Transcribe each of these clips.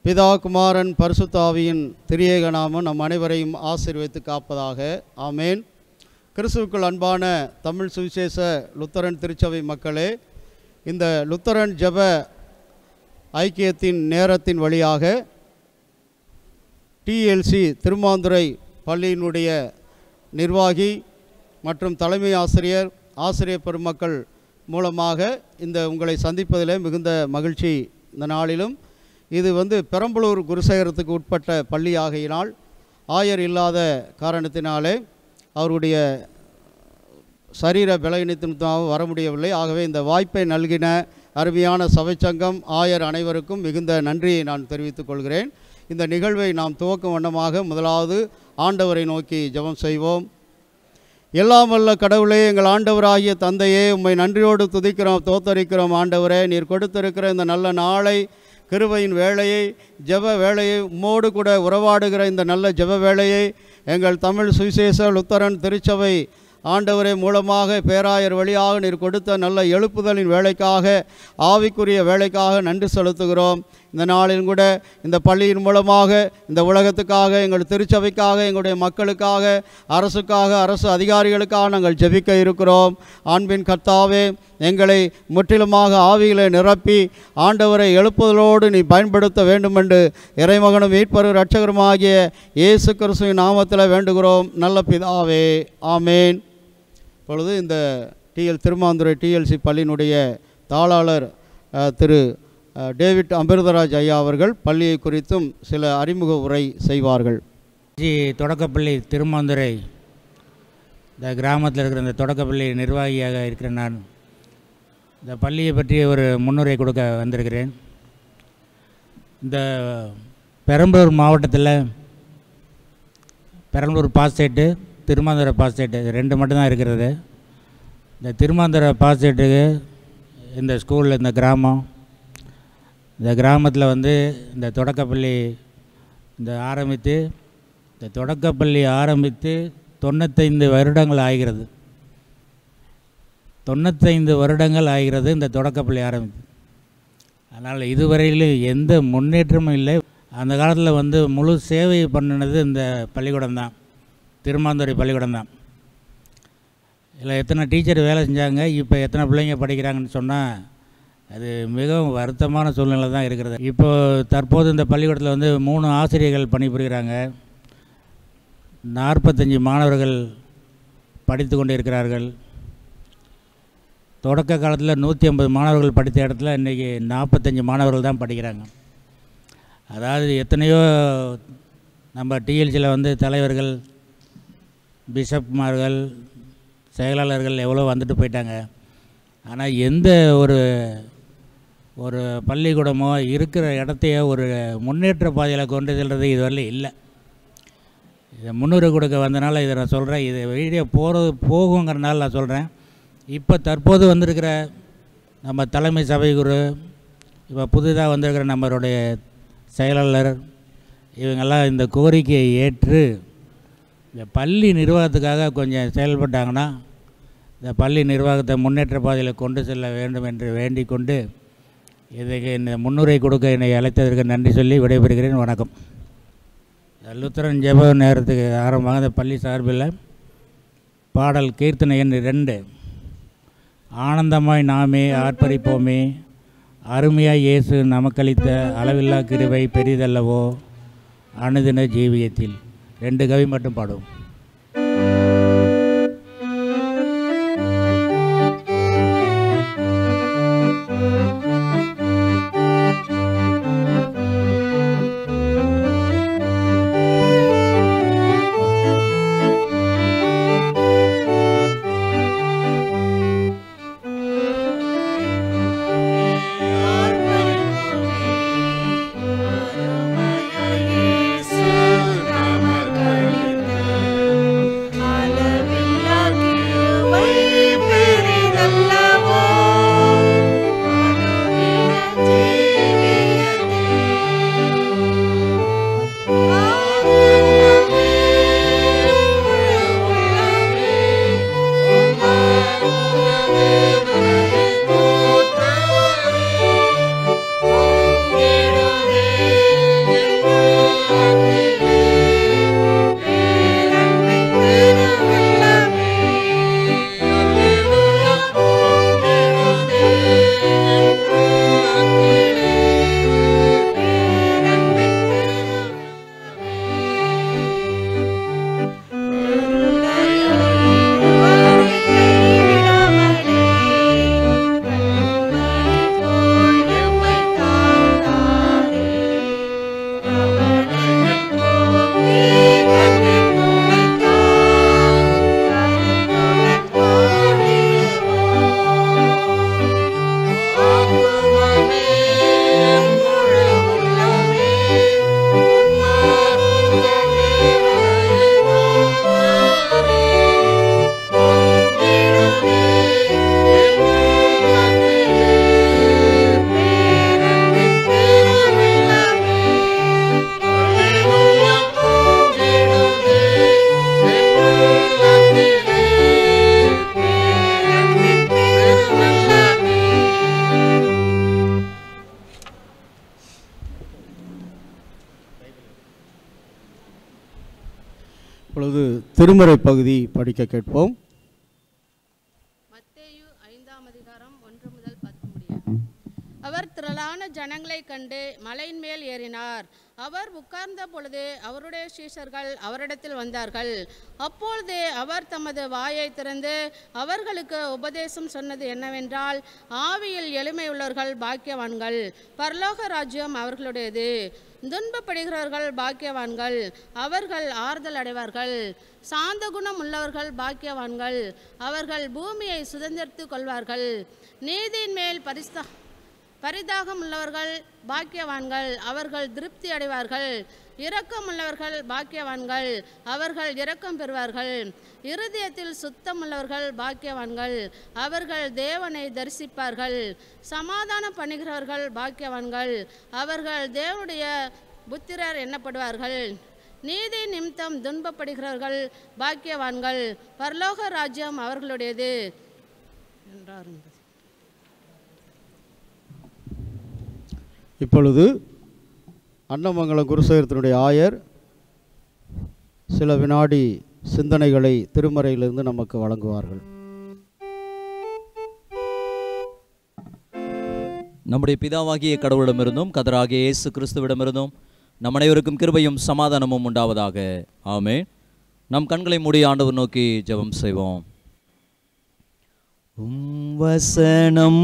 பிதா குமாரன் பரிசுத்த ஆவியின் திரியேக நாமம் நம் அனைவரையும் ஆசீர்வதித்து காப்பதாக. ஆமேன். கிறிஸ்துவுக்குள் அன்பான தமிழ் சுவிசேஷ லுத்தரன் திருச்சபை மக்களே, இந்த லுத்தரன் ஜெப ஐக்கியத்தின் நேரத்தின் வழியாக டிஎல்சி திருமாந்துறை பள்ளியினுடைய நிர்வாகி மற்றும் தலைமை ஆசிரியர் பெருமக்கள் மூலமாக இந்த உங்களை சந்திப்பதிலே மிகுந்த மகிழ்ச்சி. இந்த நாளிலும் இது பெரம்பலூர் குருசேகரத்துக்கு உட்பட்ட பள்ளி ஆகையினால் ஆயர் இல்லாத காரணத்தினாலே அவருடைய சரீர பலவீனத்தினாக வர முடியவில்லை. ஆகவே இந்த வாய்ப்பை நல்கின அருமையான சபைச்சங்கம் ஆயர் அனைவருக்கும் மிகுந்த நன்றியை நான் தெரிவித்துக் கொள்கிறேன். இந்த நிகழ்வை நாம் துவக்கும் வண்ணமாக முதலாவது ஆண்டவரை நோக்கி ஜெபம் செய்வோம். எல்லாம் வல்ல கடவுளே, எங்கள் ஆண்டவராகிய தந்தையே, உம்மை நன்றியோடு துதிக்கிறோம், தோத்தரிக்கிறோம். ஆண்டவரே, நீர் கொடுத்திருக்கிற இந்த நல்ல நாளை, கிருபையின் வேளையை, ஜெப வேளையை, உம்மோடு கூட உறவாடுகிற இந்த நல்ல ஜெப வேளையை எங்கள் தமிழ் சுவிசேஷ லுத்தரன் திருச்சபை ஆண்டவரே மூலமாக பேராயர் வழியாக நீர் கொடுத்த நல்ல எழுப்புதலின் வேலைக்காக, ஆவிக்குரிய வேலைக்காக நன்றி செலுத்துகிறோம். இந்த நாளிலும் கூட இந்த பள்ளியின் மூலமாக இந்த உலகத்துக்காக, எங்கள் திருச்சபைக்காக, எங்களுடைய மக்களுக்காக, அரசுக்காக, அரசு அதிகாரிகளுக்காக நாங்கள் ஜெபிக்க இருக்கிறோம். அன்பின் கர்த்தாவே, எங்களை முற்றிலுமாக ஆவிகளை நிரப்பி ஆண்டவரை எழுப்புதலோடு நீ பயன்படுத்த வேண்டுமென்று இறைமகனும் மீட்பரும் இரட்சகருமாகிய இயேசு கிறிஸ்துவின் நாமத்தில் வேண்டுகிறோம் நல்ல பிதாவே. ஆமேன். இப்பொழுது இந்த திருமாந்துறை டிஎல்சி பள்ளியினுடைய தாளாளர் திரு டேவிட் அமிர்தராஜ் ஐயா அவர்கள் பள்ளியை குறித்தும் சில அறிமுக உரை செய்வார்கள். தொடக்கப்பள்ளி திருமாந்துறை இந்த கிராமத்தில் இருக்கிற இந்த தொடக்கப்பள்ளி நிர்வாகியாக இருக்கிற நான் இந்த பள்ளியை பற்றி ஒரு முன்னுரை கொடுக்க வந்திருக்கிறேன். இந்த பெரம்பலூர் மாவட்டத்தில் பெரம்பலூர் பாஸ்டேட்டு, திருமாந்துறை பாஸ்டேட்டு ரெண்டு மட்டும்தான் இருக்கிறது. இந்த திருமாந்துறை பாஸ்டேட்டுக்கு இந்த ஸ்கூலில் இந்த கிராமத்தில் இந்த தொடக்கப்பள்ளி ஆரம்பித்து 95 வருடங்கள் ஆகிறது. 95 வருடங்கள் ஆகிறது இந்த தொடக்கப்பள்ளி ஆரம்பித்து. அதனால் இதுவரையிலும் எந்த முன்னேற்றமும் இல்லை. அந்த காலத்தில் முழு சேவை பண்ணினது இந்த பள்ளிக்கூடம் தான், திருமாந்துறை பள்ளிக்கூடம் தான். இதில் எத்தனை டீச்சர் வேலை செஞ்சாங்க, இப்போ எத்தனை பிள்ளைங்க படிக்கிறாங்கன்னு சொன்னால் அது மிகவும் வருத்தமான சூழ்நிலை தான் இருக்கிறது. இப்போது தற்போது இந்த பள்ளிக்கூடத்தில் 3 ஆசிரியர்கள் பணிபுரிகிறாங்க. 45 மாணவர்கள் படித்து கொண்டு இருக்கிறார்கள். தொடக்க காலத்தில் 150 மாணவர்கள் படித்த இடத்துல இன்றைக்கி 45 மாணவர்கள் தான் படிக்கிறாங்க. அதாவது எத்தனையோ நம்ம டிஎல்சியில் தலைவர்கள், பிஷப்மார்கள், செயலாளர்கள் எவ்வளோ வந்துட்டு போயிட்டாங்க. ஆனால் எந்த ஒரு பள்ளிக்கூடமோ இருக்கிற இடத்தையோ ஒரு முன்னேற்ற பாதையில் கொண்டு செல்வது இதுவரையிலும் இல்லை. இதை முன்னுரை கொடுக்க வந்தனால இதை நான் சொல்கிறேன். இது வீடியோ போகுங்கிறனால நான் சொல்கிறேன். இப்போ தற்போது வந்திருக்கிற நம்ம தலைமை சபை குரு, இப்போ புதிதாக வந்திருக்கிற நம்மளுடைய செயலாளர், இவங்கெல்லாம் இந்த கோரிக்கையை ஏற்று இந்த பள்ளி நிர்வாகத்துக்காக கொஞ்சம் செயல்பட்டாங்கன்னா இந்த பள்ளி நிர்வாகத்தை முன்னேற்ற பாதையில் கொண்டு செல்ல வேண்டும் என்று வேண்டிக் கொண்டு இதுக்கு இந்த முன்னுரை கொடுக்க என்னை அழைத்ததற்கு நன்றி சொல்லி விடைபெறுகிறேன். வணக்கம். லுத்தரன் ஜெப நேரத்துக்கு ஆரம்பமாக இந்த பள்ளி சார்பில் பாடல் கீர்த்தனை எண் 2, ஆனந்தமாய் நாமே ஆர்ப்பரிப்போமே, அருமையாய் இயேசு நமக்களித்த அளவில்லா கிருபை பெரிதல்லவோ அனுதின ஜீவியத்தில். 2 கவி மட்டும் பாடுவோம். இப்பொழுது திருமறை பகுதி படிக்க கேட்போம். மத்தேயு 5ஆம் அதிகாரம் 1 முதல் 10 முடிய. அவர் திரளான ஜனங்களைக் கண்டு மலையின் மேல் ஏறினார். அவர் உட்கார்ந்த பொழுது அவருடைய சீஷர்கள் அவரிடத்தில் வந்தார்கள். அப்பொழுது அவர் தமது வாயை திறந்து அவர்களுக்கு உபதேசம் சொன்னது என்னவென்றால், ஆவியில் எளிமையுள்ளவர்கள் பாக்கியவான்கள், பரலோக ராஜ்யம் அவர்களுடையது. துன்பப்படுகிறவர்கள் பாக்கியவான்கள், அவர்கள் ஆறுதல் அடைவார்கள். சாந்த குணம் உள்ளவர்கள் பாக்கியவான்கள், அவர்கள் பூமியை சுதந்திரித்து கொள்வார்கள். நீதியின் மேல் பரிதாகம் உள்ளவர்கள் பாக்கியவான்கள், அவர்கள் திருப்தி அடைவார்கள். இரக்கம் உள்ளவர்கள் பாக்கியவான்கள், அவர்கள் இரக்கம் பெறுவார்கள். இருதயத்தில் சுத்தம் உள்ளவர்கள் பாக்கியவான்கள், அவர்கள் தேவனை தரிசிப்பார்கள். சமாதானம் பண்ணுகிறவர்கள் பாக்கியவான்கள், அவர்கள் தேவனுடைய புத்திரர் எண்ணப்படுவார்கள். நீதி நிமித்தம் துன்பப்படுகிறவர்கள் பாக்கியவான்கள், பரலோக ராஜ்யம் அவர்களுடையது என்றார். இப்பொழுது அன்னமங்கலம் குருசேகரத்தினுடைய ஆயர் சில வினாடி சிந்தனைகளை திருமறையிலிருந்து நமக்கு வழங்குவார்கள். நம்முடைய பிதாவாகிய கடவுளிடமிருந்தும் கர்த்தராகிய இயேசு கிறிஸ்துவிடமிருந்தும் நம் அனைவருக்கும் கிருபையும் சமாதானமும் உண்டாவதாக. ஆமென். நம் கண்களை மூடி ஆண்டவர் நோக்கி ஜெபம் செய்வோம். வசனம்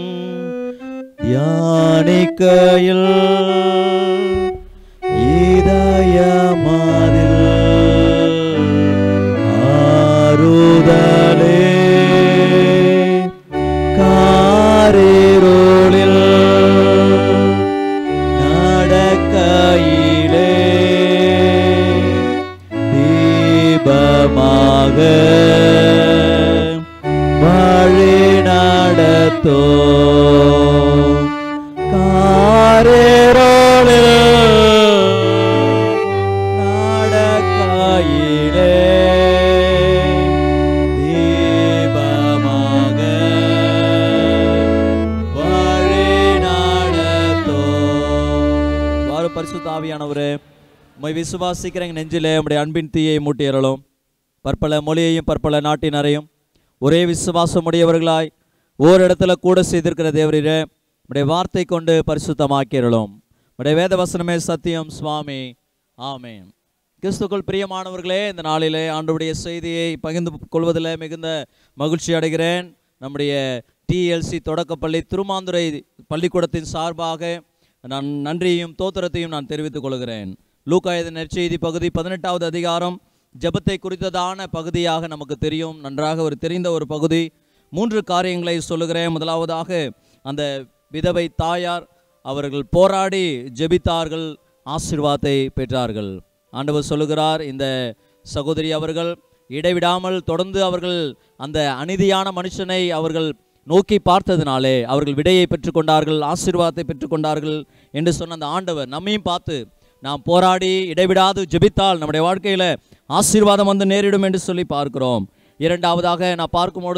தியானிக்கையில் இதயமாதில் ஆறுதலே, காரிருளில் நடக்கையிலே தீபமாக வழி நடத்தோ, பரிசுத்த ஆவியானவரே, உம்மை விசுவாசிக்கிற எங்கள் நெஞ்சிலே உம்முடைய அன்பின் தீயை மூட்டியறலும், பற்பல மொழியையும் பற்பல நாட்டினரையும் ஒரே விசுவாசமுடையவர்களாய் ஓரிடத்துல கூட செய்திருக்கிற தேவரீரே, உம்முடைய வார்த்தை கொண்டு பரிசுத்தமாக்கிறோம். உம்முடைய வேத வசனமே சத்தியம் சுவாமி. ஆமென். கிறிஸ்துக்குள் பிரியமானவர்களே, இந்த நாளிலே ஆண்டவருடைய செய்தியை பகிர்ந்து கொள்வதில் மிகுந்த மகிழ்ச்சி அடைகிறேன். நம்முடைய டிஎல்சி தொடக்கப்பள்ளி திருமாந்துறை பள்ளிக்கூடத்தின் சார்பாக நான் நன்றியையும் தோத்திரத்தையும் நான் தெரிவித்துக் கொள்கிறேன். லூக்கா எழுதின நற்செய்தி பகுதி 18வது அதிகாரம் ஜெபத்தை குறித்ததான பகுதியாக நமக்கு தெரியும், நன்றாக ஒரு தெரிந்த ஒரு பகுதி. 3 காரியங்களை சொல்லுகிறேன். முதலாவதாக அந்த விதவை தாயார் அவர்கள் போராடி ஜெபித்தார்கள், ஆசீர்வாதத்தை பெற்றார்கள். ஆண்டவர் சொல்லுகிறார், இந்த சகோதரி அவர்கள் இடைவிடாமல் தொடர்ந்து அவர்கள் அந்த அநீதியான மனுஷனை அவர்கள் நோக்கி பார்த்ததினாலே அவர்கள் விடையை பெற்றுக்கொண்டார்கள், ஆசீர்வாதத்தை பெற்றுக்கொண்டார்கள் என்று சொன்ன அந்த ஆண்டவர் நம்மையும் பார்த்து நாம் போராடி இடைவிடாது ஜெபித்தால் நம்முடைய வாழ்க்கையில் ஆசீர்வாதம் வந்து நேரிடும் என்று சொல்லி பார்க்கிறோம். இரண்டாவதாக நான் பார்க்கும்பொழுது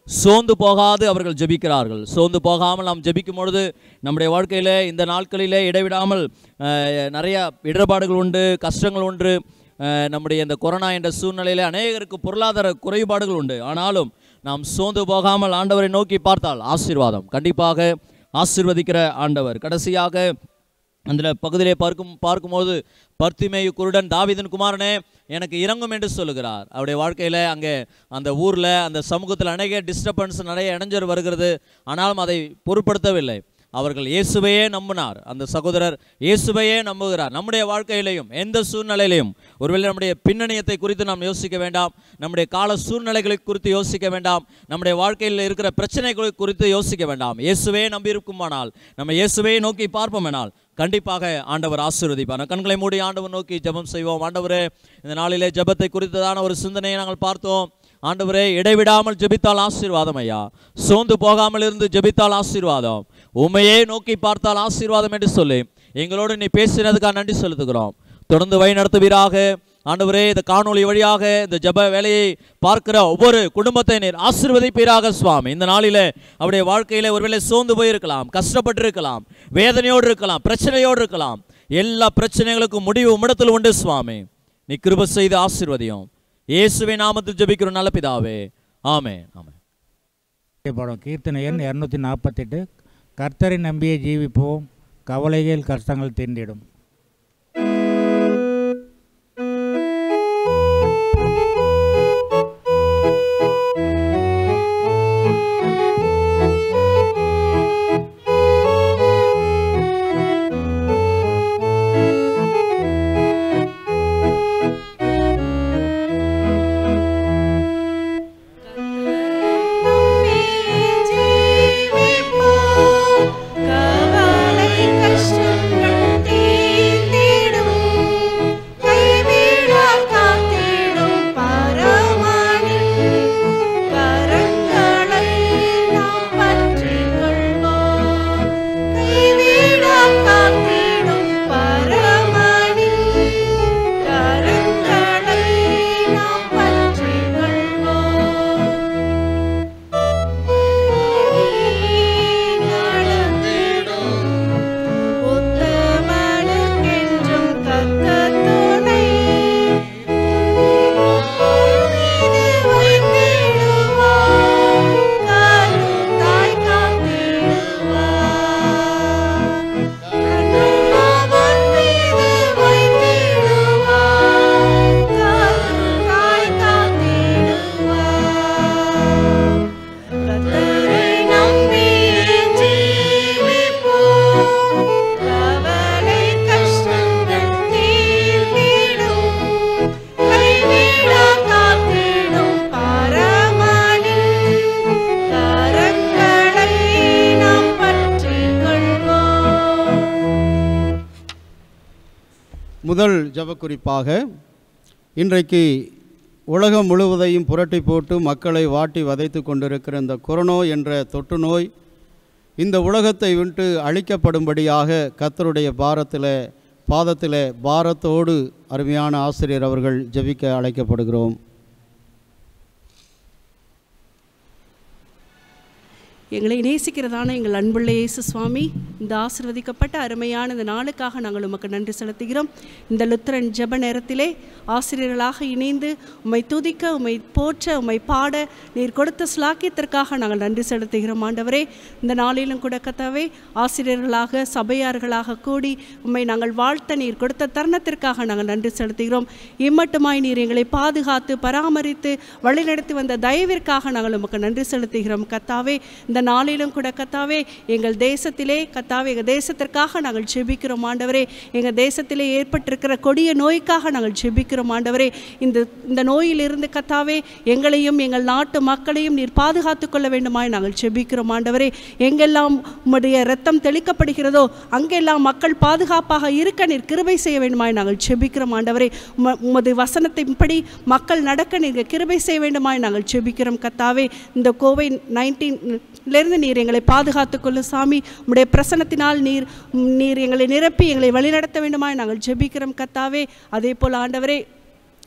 சோர்ந்து போகாது அவர்கள் ஜெபிக்கிறார்கள். சோர்ந்து போகாமல் நாம் ஜெபிக்கும் பொழுது நம்முடைய வாழ்க்கையில் இந்த நாட்களிலே இடைவிடாமல் நிறைய இடர்பாடுகள் உண்டு, கஷ்டங்கள் உண்டு. நம்முடைய இந்த கொரோனா என்ற சூழ்நிலையில் அநேகருக்கு பொருளாதார குறைபாடுகள் உண்டு. ஆனாலும் நாம் சோர்ந்து போகாமல் ஆண்டவரை நோக்கி பார்த்தால் ஆசீர்வாதம் கண்டிப்பாக ஆசீர்வதிக்கிற ஆண்டவர். கடைசியாக அந்த பகுதியிலே பார்க்கும்போது பர்த்திமேயு குருடன் தாவீதின் குமாரனே எனக்கு இறங்கும் என்று சொல்லுகிறார். அவருடைய வாழ்க்கையில் அங்கே அந்த ஊரில் அந்த சமூகத்தில் அநேக டிஸ்டர்பன்ஸ், நிறைய இடைஞ்சல் வருகிறது. ஆனாலும் அதை பொருட்படுத்தவில்லை. அவர்கள் இயேசுவையே நம்பினார். அந்த சகோதரர் இயேசுவையே நம்புகிறார். நம்முடைய வாழ்க்கையிலையும் எந்த சூழ்நிலையிலையும் ஒருவேளை நம்முடைய பின்னணியத்தை குறித்து நாம் யோசிக்க வேண்டாம், நம்முடைய கால சூழ்நிலைகளை குறித்து யோசிக்க வேண்டாம், நம்முடைய வாழ்க்கையில் இருக்கிற பிரச்சனைகளை குறித்து யோசிக்க வேண்டாம். இயேசுவே நம்பியிருக்குமானால், நம்ம இயேசுவே நோக்கி பார்ப்போமெனால் கண்டிப்பாக ஆண்டவர் ஆசீர்வதிப்பார். கண்களை மூடி ஆண்டவர் நோக்கி ஜெபம் செய்வோம். ஆண்டவரே, இந்த நாளிலே ஜெபத்தை குறித்ததான ஒரு சிந்தனையை நாங்கள் பார்த்தோம். ஆண்டவரே, இடைவிடாமல் ஜெபித்தால் ஆசீர்வாதம் ஐயா. சோர்ந்து போகாமல் இருந்து ஜெபித்தால் ஆசீர்வாதம், உண்மையே நோக்கி பார்த்தால் ஆசீர்வாதம் என்று சொல்லி எங்களோடு நீ பேசினதுக்காக நன்றி செலுத்துகிறோம். தொடர்ந்து வழி நடத்துவீராக ஆண்டவரே. இந்த காணொளி வழியாக இந்த ஜெப வேலையை பார்க்கிற ஒவ்வொரு குடும்பத்தை நீர் ஆசீர்வதிப்பீராக சுவாமி. இந்த நாளிலே அவருடைய வாழ்க்கையில ஒருவேளை சோர்ந்து போயிருக்கலாம், கஷ்டப்பட்டு இருக்கலாம், வேதனையோடு இருக்கலாம், பிரச்சனையோடு இருக்கலாம். எல்லா பிரச்சனைகளுக்கும் முடிவு உம்மிடத்தில் உண்டு சுவாமி. நீ கிருபை செய்து ஆசீர்வதியும். இயேசுவின் நாமத்தில் ஜெபிக்கிறோம் நல்ல பிதாவே, ஆமென். பாடம் கீர்த்தனை எண் 248. கர்த்தரை நம்பியே ஜீவிப்போம், கவலைகள் கஷ்டங்கள் தீர்ந்திடும். முதல் ஜெபக்குறிப்பாக, இன்றைக்கு உலகம் முழுவதையும் புரட்டி போட்டு மக்களை வாட்டி வதைத்து கொண்டிருக்கிற இந்த கொரோனா என்ற தொற்று நோய் இந்த உலகத்தை விட்டு அழிக்கப்படும்படியாக கர்த்தருடைய பாதத்தில் பாரத்தோடு அருமையான ஆசிரியர் அவர்கள் ஜெபிக்க அழைக்கப்படுகிறோம். எங்களை நேசிக்கிறதான எங்கள் அன்புள்ள இயேசு சுவாமி, இந்த ஆசீர்வதிக்கப்பட்ட அருமையான இந்த நாளுக்காக நாங்கள் உமக்கு நன்றி செலுத்துகிறோம். இந்த லுத்திரன் ஜெப நேரத்திலே ஆசிரியர்களாக இணைந்து உம்மை துதிக்க, உம்மை போற்ற, உம்மை பாட நீர் கொடுத்த ஸ்லாக்கியத்திற்காக நாங்கள் நன்றி செலுத்துகிறோம். ஆண்டவரே, இந்த நாளிலும் கூட கர்த்தாவே ஆசிரியர்களாக சபையார்களாக கூடி உம்மை நாங்கள் வாழ்த்த நீர் கொடுத்த தருணத்திற்காக நாங்கள் நன்றி செலுத்துகிறோம். இம்மட்டுமாய் நீர் எங்களை பாதுகாத்து பராமரித்து வழிநடத்தி வந்த தயவிற்காக நாங்கள் உமக்கு நன்றி செலுத்துகிறோம். கர்த்தாவே, இந்த நாளிலும் கூட கர்த்தாவே எங்கள் தேசத்திலே கர்த்தாவே எங்கள் தேசத்திற்காக நாங்கள் ஜெபிக்கிறோம். ஆண்டவரே, எங்கள் தேசத்திலே ஏற்பட்டிருக்கிற கொடிய நோய்க்காக நாங்கள் ஜெபிக்கிறோம். ஆண்டவரே, இந்த நோயிலிருந்து கர்த்தாவே எங்களையும் எங்கள் நாட்டு மக்களையும் நீர் பாதுகாத்து கொள்ள வேண்டுமாய் நாங்கள் ஜெபிக்கிறோம். ஆண்டவரே, எங்கெல்லாம் உம்முடைய இரத்தம் தெளிக்கப்படுகிறதோ அங்கெல்லாம் மக்கள் பாதுகாப்பாக இருக்க நீர் கிருபை செய்ய வேண்டுமாய் நாங்கள் ஜெபிக்கிறோம். ஆண்டவரே, உமது வசனத்தின்படி மக்கள் நடக்க நீர் கிருபை செய்ய வேண்டுமாய் நாங்கள் ஜெபிக்கிறோம். கர்த்தாவே, இந்த COVID-19 இருந்து நீர் எங்களை பாதுகாத்துக் கொள்ளும் சாமி. உம்முடைய பிரசன்னத்தினால் நீர் எங்களை நிரப்பி எங்களை வழிநடத்த வேண்டுமாய் நாங்கள் ஜெபிக்கிறோம். கர்த்தாவே, அதே போல் ஆண்டவரே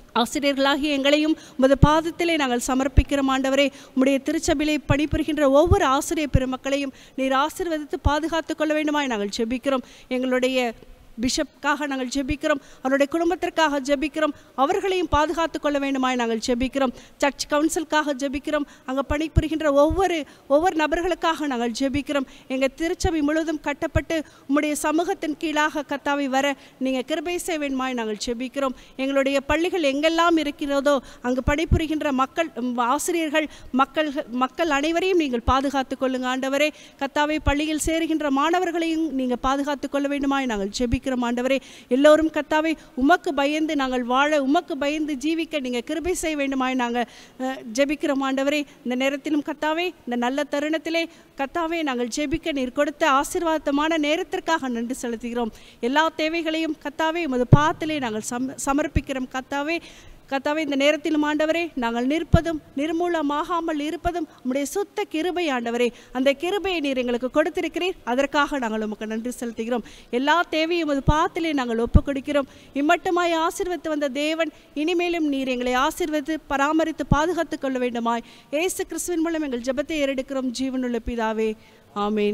ஆசிரியர்களாகிய எங்களையும் உமது பாதத்திலே நாங்கள் சமர்ப்பிக்கிறோம் ஆண்டவரே. உம்முடைய திருச்சபையிலே பணிபுரிகின்ற ஒவ்வொரு ஆசிரியர் பெருமக்களையும் நீர் ஆசீர்வதித்து பாதுகாத்து கொள்ள வேண்டுமாய் நாங்கள் ஜெபிக்கிறோம். எங்களுடைய பிஷப்காக நாங்கள் ஜெபிக்கிறோம், அவருடைய குடும்பத்திற்காக ஜெபிக்கிறோம், அவர்களையும் பாதுகாத்து கொள்ள வேண்டுமாய் நாங்கள் ஜெபிக்கிறோம். சர்ச் கவுன்சிலுக்காக ஜெபிக்கிறோம், அங்கே பணிபுரிகின்ற ஒவ்வொரு நபர்களுக்காக நாங்கள் ஜெபிக்கிறோம். எங்கள் திருச்சபை முழுவதும் கட்டப்பட்டு உம்முடைய சமூகத்தின் கீழாக கர்த்தாவை வர நீங்கள் கிருபை செய்ய வேண்டுமாய் நாங்கள் ஜெபிக்கிறோம். எங்களுடைய பள்ளிகள் எங்கெல்லாம் இருக்கிறதோ அங்கு பணிபுரிகின்ற ஆசிரியர்கள் மக்கள் அனைவரையும் நீங்கள் பாதுகாத்து கொள்ளுங்க ஆண்டவரே. கர்த்தாவை பள்ளியில் சேருகின்ற மாணவர்களையும் நீங்கள் பாதுகாத்து கொள்ள வேண்டுமாய் நாங்கள் ஜெபிக்கிறோம் ஆண்டவரே. எல்லோரும் கர்த்தாவை உமக்கு பயந்து நாங்கள் வாழ, உமக்கு பயந்து ஜீவிக்க நீங்கள் கிருபை செய்ய வேண்டுமாய் நாங்கள் ஜெபிக்கிறோம் ஆண்டவரே. இந்த நேரத்திலும் கர்த்தாவே, இந்த நல்ல தருணத்திலே கர்த்தாவே நாங்கள் ஜெபிக்க நீர் கொடுத்த ஆசீர்வாதமான நேரத்திற்காக நன்றி செலுத்துகிறோம். எல்லா தேவைகளையும் கர்த்தாவே உமது பாதத்திலே நாங்கள் சமர்ப்பிக்கிறோம் கர்த்தாவே. இந்த நேரத்திலும் ஆண்டவரே நாங்கள் நிற்பதும் நிர்மூலமாகாமல் இருப்பதும் உம்முடைய சுத்த கிருபை ஆண்டவரே. அந்த கிருபையை நீர் எங்களுக்கு கொடுத்திருக்கிறீர், அதற்காக நாங்கள் உமக்கு நன்றி செலுத்துகிறோம். எல்லா தேவையும் உமது பாதத்திலே நாங்கள் ஒப்புக் கொடுக்கிறோம். இம்மட்டுமாய் ஆசீர்வதித்து வந்த தேவன் இனிமேலும் நீர் எங்களை ஆசீர்வதித்து பராமரித்து பாதுகாத்து கொள்ள வேண்டுமாய் இயேசு கிறிஸ்துவின் மூலம் எங்கள் ஜெபத்தை ஏறெடுக்கிறோம் ஜீவனுள்ள பிதாவே, ஆமேன்.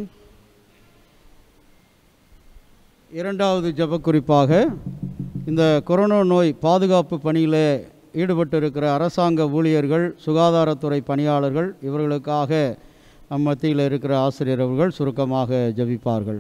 இரண்டாவது ஜெப குறிப்பாக இந்த கொரோனா நோய் பாதுகாப்பு பணியில் ஈடுபட்டிருக்கிற அரசாங்க ஊழியர்கள், சுகாதாரத்துறை பணியாளர்கள், இவர்களுக்காக நம் மத்தியில் இருக்கிற ஆசிரியர் அவர்கள் சுருக்கமாக ஜெபிப்பார்கள்.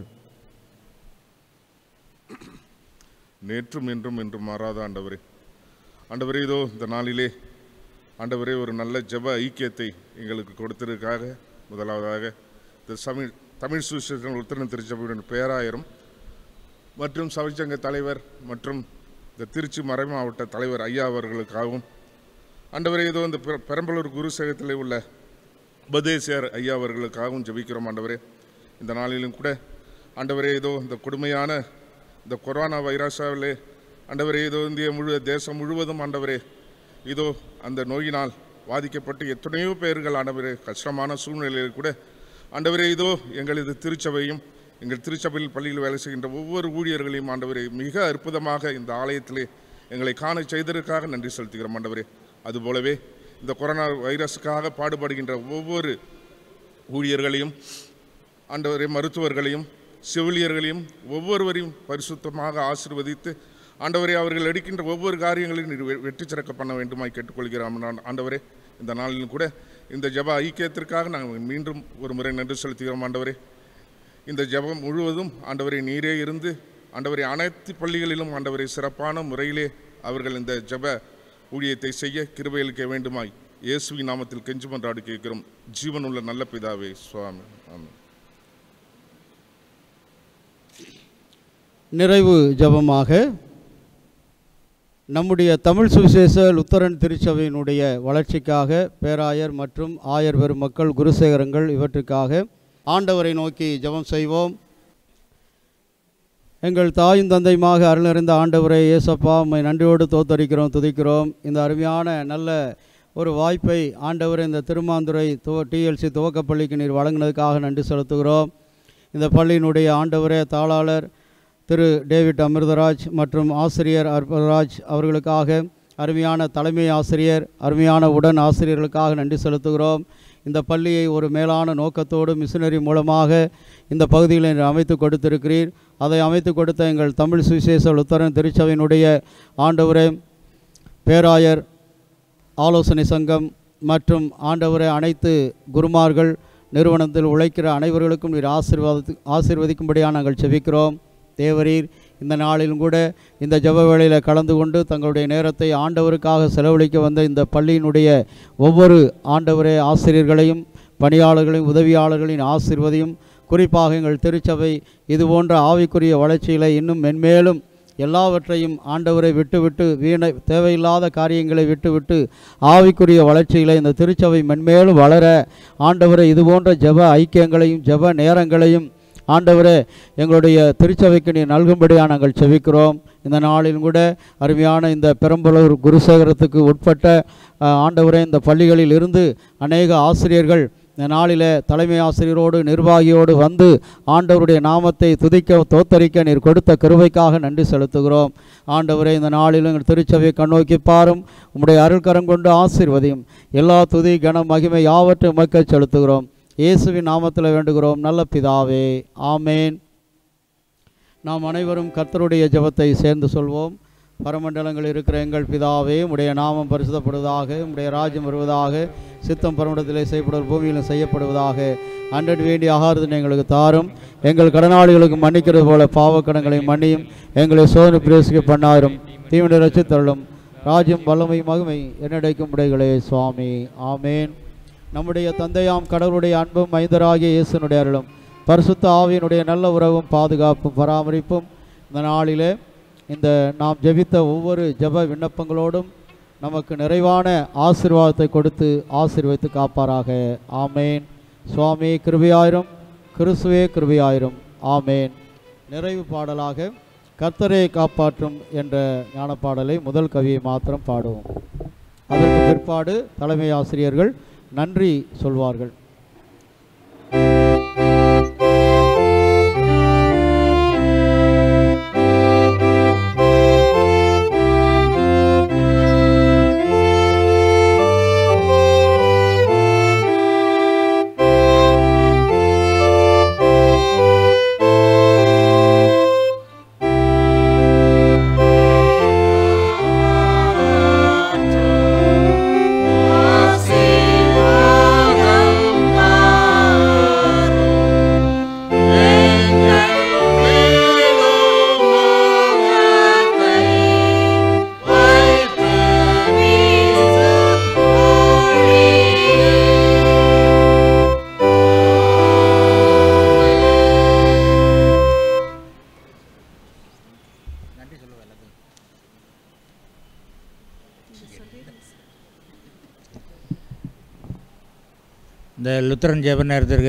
நேற்றும் என்றும் மாறாத ஆண்டவரே, ஆண்டவரே இதோ இந்த நாளிலே ஆண்டவரே ஒரு நல்ல ஜெப ஐக்கியத்தை எங்களுக்கு கொடுத்ததற்காக முதலாவதாக இந்த தமிழ் சுவிசேஷ உத்திரன் திருச்சபையுடன் பேராயரும் மற்றும் சபைச்சங்க தலைவர் மற்றும் இந்த திருச்சி மறைமாவட்ட தலைவர் ஐயா அவர்களுக்காகவும் ஆண்டவரே இதோ இந்த பெரம்பலூர் குருசேகத்தில் உள்ள உபதேசியர் ஐயா அவர்களுக்காகவும் ஜெபிக்கிறோம் ஆண்டவரே. இந்த நாளிலும் கூட ஆண்டவரே இதோ இந்த கொடுமையான இந்த கொரோனா வைரஸாவிலே ஆண்டவரே இதோ இந்திய தேசம் முழுவதும் ஆண்டவரே இதோ அந்த நோயினால் பாதிக்கப்பட்டு எத்தனையோ பேர்கள் ஆண்டவரே கஷ்டமான சூழ்நிலையில் கூட ஆண்டவரே இதோ எங்களது திருச்சபையும் எங்கள் திருச்சபையில் பள்ளியில் வேலை செய்கின்ற ஒவ்வொரு ஊழியர்களையும் ஆண்டவரே மிக அற்புதமாக இந்த ஆலயத்திலே எங்களை காண செய்ததற்காக நன்றி செலுத்துகிறோம் ஆண்டவரே. அதுபோலவே இந்த கொரோனா வைரஸுக்காக பாடுபடுகின்ற ஒவ்வொரு ஊழியர்களையும் ஆண்டவரே, மருத்துவர்களையும் செவிலியர்களையும் ஒவ்வொருவரையும் பரிசுத்தமாக ஆசீர்வதித்து ஆண்டவரே அவர்கள் எடுக்கின்ற ஒவ்வொரு காரியங்களையும் வெற்றி சிறக்க பண்ண வேண்டுமாய் கேட்டுக்கொள்கிறோம் ஆண்டவரே. இந்த நாளிலும் கூட இந்த ஜெப ஐக்கியத்திற்காக நாங்கள் மீண்டும் ஒரு முறை நன்றி செலுத்துகிறோம் ஆண்டவரே. இந்த ஜெபம் முழுவதும் ஆண்டவரை நீரே இருந்து ஆண்டவரை அனைத்து பள்ளிகளிலும் ஆண்டவரை சிறப்பான முறையிலே அவர்கள் இந்த ஜெப ஊழியத்தை செய்ய கிருபை அளிக்க வேண்டுமாய் இயேசுவின் நாமத்தில் கெஞ்சி மன்றாடி கேட்கிறோம் ஜீவனுள்ள நல்ல பிதாவே, சுவாமி, ஆமென். நிறைவு ஜெபமாக நம்முடைய தமிழ் சுவிசேஷ லுத்தரன் திருச்சபையினுடைய வளர்ச்சிக்காக பேராயர் மற்றும் ஆயர் பெருமக்கள், குருசேகரங்கள் இவற்றுக்காக ஆண்டவரை நோக்கி ஜெபம் செய்வோம். எங்கள் தாயும் தந்தையுமாக அருள் நிறைந்த ஆண்டவரை இயேசப்பா, உம்மை நன்றியோடு தோத்தரிக்கிறோம், துதிக்கிறோம். இந்த அருமையான நல்ல ஒரு வாய்ப்பை ஆண்டவர் இந்த திருமாந்துறை டிஎல்சி துவக்கப்பள்ளிக்கு நீர் வழங்கினதுக்காக நன்றி செலுத்துகிறோம். இந்த பள்ளியினுடைய ஆண்டவரே தாளாளர் திரு டேவிட் அமிர்தராஜ் மற்றும் ஆசிரியர் அற்பராஜ் அவர்களுக்காக, அருமையான தலைமை ஆசிரியர், அருமையான உடன் ஆசிரியர்களுக்காக நன்றி செலுத்துகிறோம். இந்த பள்ளியை ஒரு மேலான நோக்கத்தோடு மிஷனரி மூலமாக இந்த பகுதியில் அமைத்து கொடுத்திருக்கிறீர். அதை அமைத்து கொடுத்த எங்கள் தமிழ் சுவிசேஷ லுத்தரன் திருச்சபையினுடைய ஆண்டவரே பேராயர், ஆலோசனை சங்கம் மற்றும் ஆண்டவரே அனைத்து குருமார்கள், நிறுவனத்தில் உழைக்கிற அனைவர்களுக்கும் நீர் ஆசீர்வதிக்கும்படியாக நாங்கள் செபிக்கிறோம். தேவரீர் இந்த நாளிலும் கூட இந்த ஜெப வேளையில் கலந்து கொண்டு தங்களுடைய நேரத்தை ஆண்டவருக்காக செலவழிக்க வந்த இந்த பள்ளியினுடைய ஒவ்வொரு ஆண்டவரே ஆசிரியர்களையும் பணியாளர்களையும் உதவியாளர்களின் ஆசீர்வதியும், குறிப்பாக எங்கள் திருச்சபை இதுபோன்ற ஆவிக்குரிய வளர்ச்சிகளை இன்னும் மென்மேலும் எல்லாவற்றையும் ஆண்டவரை விட்டுவிட்டு தேவையில்லாத காரியங்களை விட்டுவிட்டு ஆவிக்குரிய வளர்ச்சிகளை இந்த திருச்சபை மென்மேலும் வளர ஆண்டவரை இதுபோன்ற ஜெப ஐக்கியங்களையும் ஜெப நேரங்களையும் ஆண்டவரே எங்களுடைய திருச்சபைக்கு நீர் நல்கும்படியாக நாங்கள் செபிக்கிறோம். இந்த நாளிலும் கூட அருமையான இந்த பெரம்பலூர் குருசேகரத்துக்கு உட்பட்ட ஆண்டவரே இந்த பள்ளிகளில் இருந்து அநேக ஆசிரியர்கள் இந்த நாளில் தலைமை ஆசிரியரோடு நிர்வாகியோடு வந்து ஆண்டவருடைய நாமத்தை துதிக்க தோத்தரிக்க நீர் கொடுத்த கிருபைக்காக நன்றி செலுத்துகிறோம். ஆண்டவரே, இந்த நாளிலும் எங்கள் திருச்சபையை கண்ணோக்கி பாரும், உம்முடைய அருள்கரம் கொண்டு ஆசீர்வதியும். எல்லா துதி கனம் மகிமை யாவற்றை உமக்கு செலுத்துகிறோம். இயேசுவின் நாமத்தில் வேண்டுகிறோம் நல்ல பிதாவே, ஆமேன். நாம் அனைவரும் கர்த்தருடைய ஜெபத்தை சேர்ந்து சொல்வோம். பரமண்டலங்கள் இருக்கிற எங்கள் பிதாவே, உம்முடைய நாமம் பரிசுத்தப்படுவதாக, உம்முடைய ராஜ்யம் வருவதாக, சித்தம் பரமண்டலத்திலே செய்யப்படுவது பூமியிலும் செய்யப்படுவதாக. அன்றன் வேண்டிய ஆகாரத்தினை எங்களுக்கு தாரும், எங்கள் கடனாளிகளுக்கு மன்னிக்கிறது போல பாவக்கடங்களை மன்னியும், எங்களை சோதனை பிரவேசிக்க பண்ணாரும், தீவினை ரட்சித்தருளும். ராஜ்யம் வல்லமை மகிமை என்னடைக்கும் உடைகளே சுவாமி, ஆமேன். நம்முடைய தந்தையாம் கடவுளுடைய அன்பும் மைந்தராகிய இயேசுனுடைய அருளும் பரிசுத்த ஆவியினுடைய நல்ல உறவும் பாதுகாப்பும் பராமரிப்பும் இந்த நாளிலே இந்த நாம் ஜெபித்த ஒவ்வொரு ஜெப விண்ணப்பங்களோடும் நமக்கு நிறைவான ஆசீர்வாதத்தை கொடுத்து ஆசீர்வதித்து காப்பாராக. ஆமேன். சுவாமி கிருபையாயிரும், கிறிஸ்துவே கிருபையாயிரும். ஆமேன். நிறைவு பாடலாக கர்த்தரை காப்பாற்றும் என்ற ஞானப்பாடலை முதல் கவியை மாத்திரம் பாடுவோம். அதற்கு பிற்பாடு தலைமை ஆசிரியர்கள் நன்றி சொல்வார்கள். இந்த லுத்தரன் ஜெப நேரத்திற்கு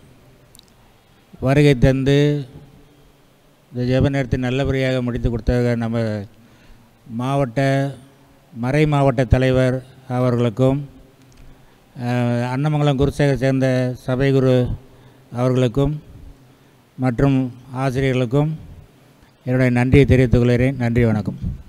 வருகை தந்து இந்த ஜெப நேரத்தை நல்லபடியாக முடித்து கொடுத்த நம்ம மறை மாவட்ட தலைவர் அவர்களுக்கும் அன்னமங்கலம் குருசேகரை சேர்ந்த சபை குரு அவர்களுக்கும் மற்றும் ஆசிரியர்களுக்கும் என்னுடைய நன்றியை தெரிவித்துக் கொள்கிறேன். நன்றி, வணக்கம்.